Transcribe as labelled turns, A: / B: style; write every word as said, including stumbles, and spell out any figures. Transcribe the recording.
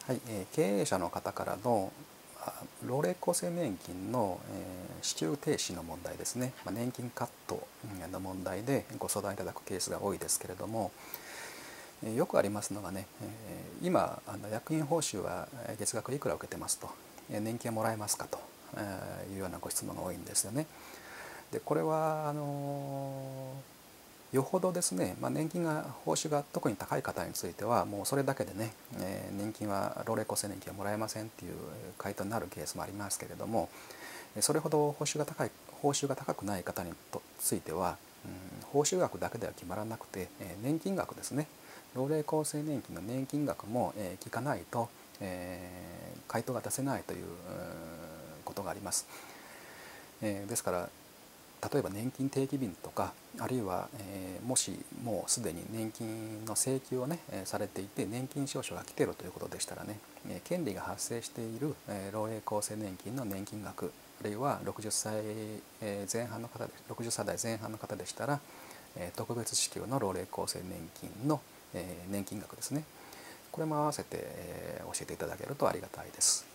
A: はい、えー経営者の方からのあ老齢厚生年金の、えー支給停止の問題ですね、まあ、年金カットの問題でご相談いただくケースが多いですけれども、えーよくありますのがね、えー今あの役員報酬は月額いくら受けてますと、えー年金はもらえますかというようなご質問が多いんですよね。でこれはあのよほどですね、まあ、年金が報酬が特に高い方についてはもうそれだけでね、えー年金は老齢厚生年金はもらえませんっていう回答になるケースもありますけれども、それほど報酬が高い報酬が高くない方にとついては、うん、報酬額だけでは決まらなくて、えー年金額ですね、老齢厚生年金の年金額も、えー聞かないと、えー回答が出せないといううんことがあります。えーですから例えば年金定期便とか、あるいは、えーもしもうすでに年金の請求をね、えーされていて年金証書が来ているということでしたらね、えー権利が発生している、えー老齢厚生年金の年金額、あるいはろくじゅっさい前半の方でろくじゅっさい代前半の方でしたら、えー特別支給の老齢厚生年金の、えー年金額ですね、これも合わせて、えー教えていただけるとありがたいです。